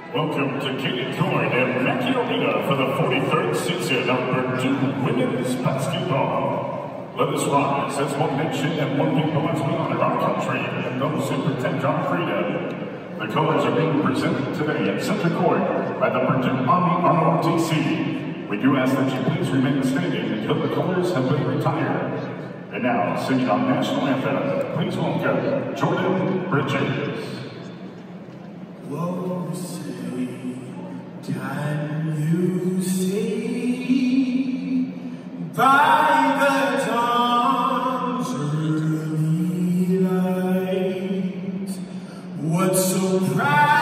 Welcome to Katie Coyne and Mackie Arena for the 43rd season of Purdue Women's Basketball. Let us rise as one nation and one people as we honor our country and those who protect our freedom. The colors are being presented today at Center Court by the Purdue Army ROTC. We do ask that you please remain standing until the colors have been retired. And now, singing our national anthem, please welcome Jordan Bridges. Whoa, say, can you see by the dawn's early light what so proud